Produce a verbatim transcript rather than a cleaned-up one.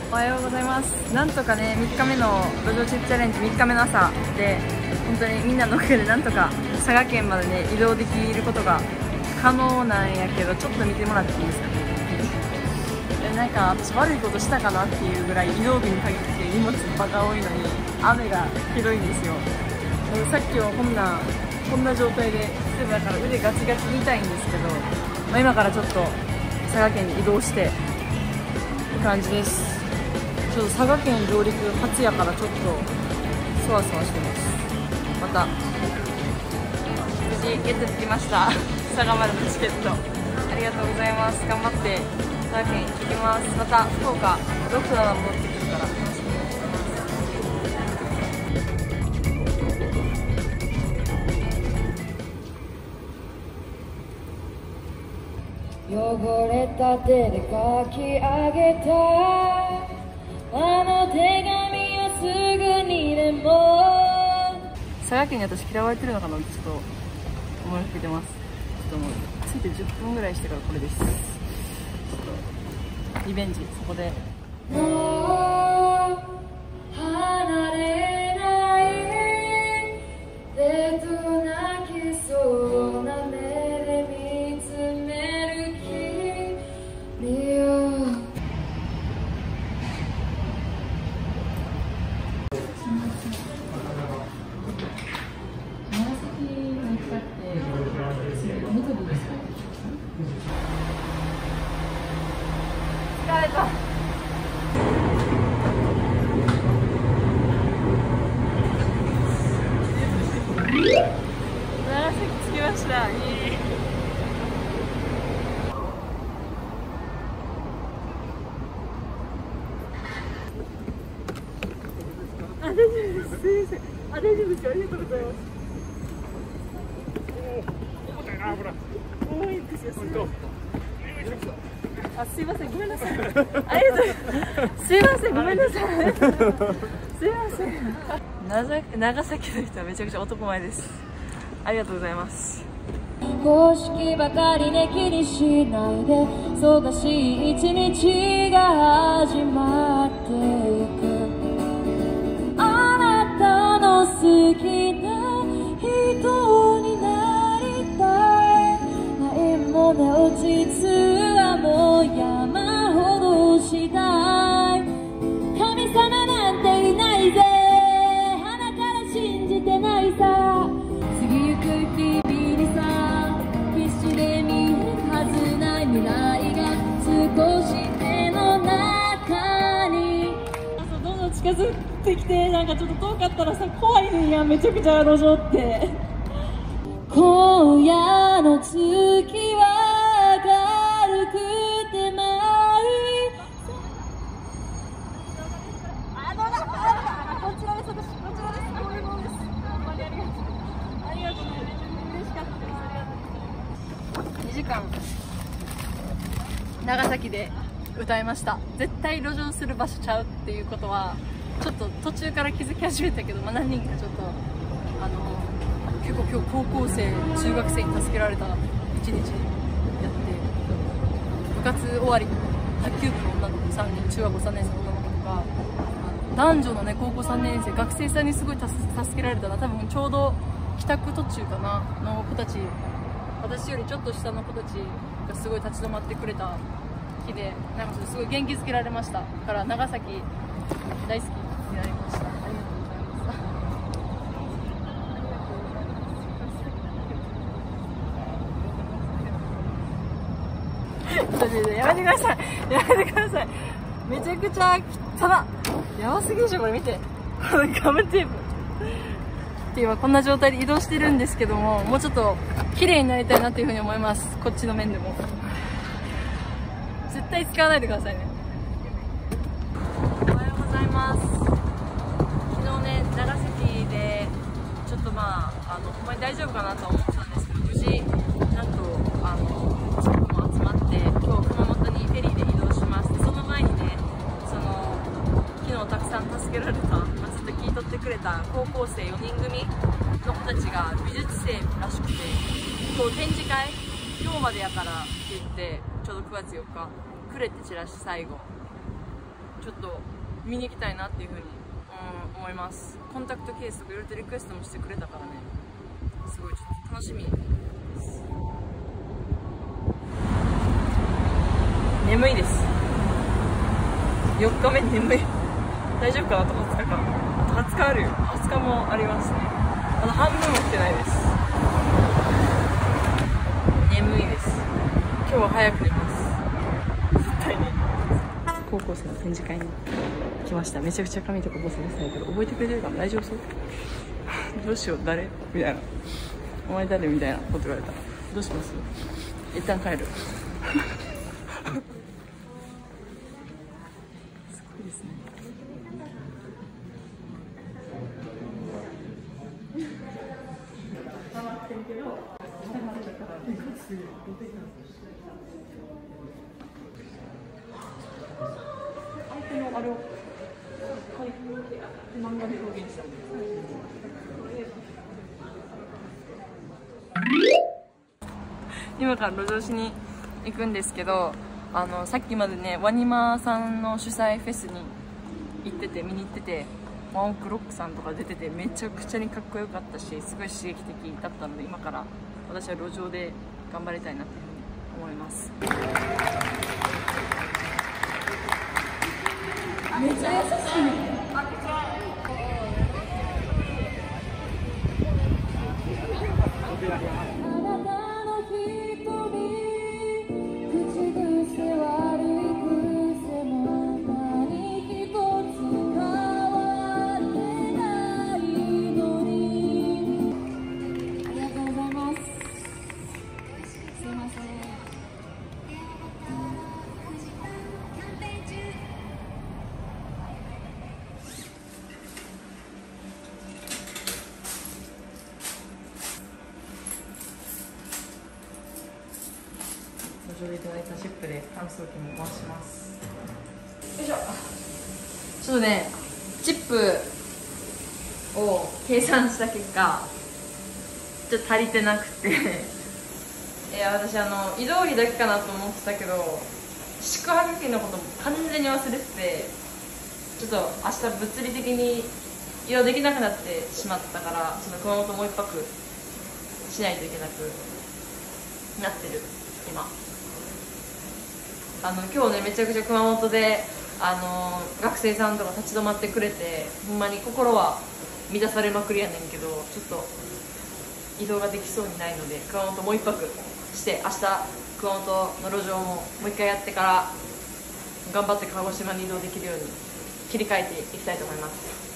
おはようございます。なんとかね、みっかめの路上チップチャレンジみっかめの朝で、本当にみんなのおかげでなんとか佐賀県までね、移動できることが可能なんやけど、ちょっと見てもらっていいですかね。えなんか私悪いことしたかなっていうぐらい移動日に限って荷物バカ多いのに雨がひどいんですよ。さっきはこんなこんな状態で、だから腕ガチガチに痛いんですけど、まあ、今からちょっと佐賀県に移動してって感じです。ちょっと佐賀県上陸初やからちょっとそわそわしてます。また無事ゲットできました佐賀までのチケット、ありがとうございます。頑張って佐賀県行きます。また福岡ろくとなな戻ってくるから楽しみにしてます。 汚れた手で書き上げたあの手紙をすぐにでも。 佐賀県に私嫌われてるのかなってちょっと思いかけてます。ちょっともう着いてじゅっぷんぐらいしてからこれです。ちょっとリベンジそこで。 もう離れないでと泣きそうな目で見つめる君を。 疲れた。長崎着きました。いい。あ、大丈夫です。すみません。あ、大丈夫です。ありがとうございます。多いんですよ。あ、すいません、ごめんなさい。ありがとう。すいません、ごめんなさい。すいません。長長崎の人はめちゃくちゃ男前です。ありがとうございます。 公式ばかりで気にしないで、忙しい一日が始まってゆく。あなたの好きな人になりたい。ないもね落ち着はもう山ほどしたい。神様なんていないぜ、鼻から信じてないさ。過ぎゆく日々にさ、必死で見るはずない未来が少し手の中に。どんどん近づいてきて、なんかちょっと遠かったらさ、怖いねんや、めちゃくちゃ路上って。今夜の月は明るくてまい。あ、どうだ、どうだ、こちらです、私、こちらです、ごめんごめんです。ほんまにありがとう。ありがとう、嬉しかったです。ありがとう。 にじかん長崎で歌いました。絶対路上する場所ちゃうっていうことはちょっと途中から気づき始めたけど、まあ、何人かちょっとあの結構今日高校生中学生に助けられた一日やって、部活終わり卓球部の女の子さんにん、中学校さんねん生の女の子とか、男女のね高校さんねん生学生さんにすごい助けられたな。多分ちょうど帰宅途中かなの子たち、私よりちょっと下の子たちがすごい立ち止まってくれた日で、なんかすごい元気づけられました。だから長崎大好きになりました。ありがとうございます。やめてください、やめてください。めちゃくちゃ汚っ、やばすぎでしょこれ。見て、このガムテープって今こんな状態で移動してるんですけども、もうちょっと綺麗になりたいなっていうふうに思います。こっちの面でも絶対使わないでくださいね。おはようございます。昨日ね長崎でちょっとまああのほんまに大丈夫かなと思ってたんですけど、無事なんとあのチームも集まって今日熊本にフェリーで移動します。でその前にね、その昨日たくさん助けられた、まあ、ずっと聞い取ってくれた高校生よにん組の子たちが美術生らしくて、今日展示会今日までやからって言って、ちょうどくがつよっかくれってチラシ最後ちょっちょっと見に行きたいなっていうふうに、うん、思います。コンタクトケースとかいろいろとリクエストもしてくれたからね、すごいちょっと楽しみです。眠いです。よっかめ眠い。大丈夫かな。あとはつかか。はつかあるよ。はつかもありますね。あの半分も来てないです。眠いです。今日は早く寝ます。絶対に。高校生の展示会に来ました。めちゃくちゃ髪とかボサボサやけど覚えてくれてるかな。大丈夫そうどうしよう、誰みたいな。お前誰みたいなこと言われた。どうします。一旦帰る。すごいですね。相手のあれを漫画で表現した。今から路上しに行くんですけど、あのさっきまでねワニマさんの主催フェスに行ってて見に行ってて、ワンオクロックさんとか出ててめちゃくちゃにかっこよかったし、すごい刺激的だったので、今から私は路上で頑張りたいなっていうふうに思います。めっちゃ優しいね。ご乗車いただいたチップで乾燥機も回します。よいしょ。ちょっとね、チップを計算した結果、ちょっと足りてなくていや、私あの移動費だけかなと思ってたけど、宿泊費のことも完全に忘れてて、ちょっと明日物理的に移動できなくなってしまったから、その熊本もう一泊しないといけなくなってる今。あの今日ね、めちゃくちゃ熊本であの学生さんとか立ち止まってくれて、ほんまに心は満たされまくりやねんけど、ちょっと移動ができそうにないので、熊本もう一泊して明日熊本の路上ももう一回やってから頑張って鹿児島に移動できるように切り替えていきたいと思います。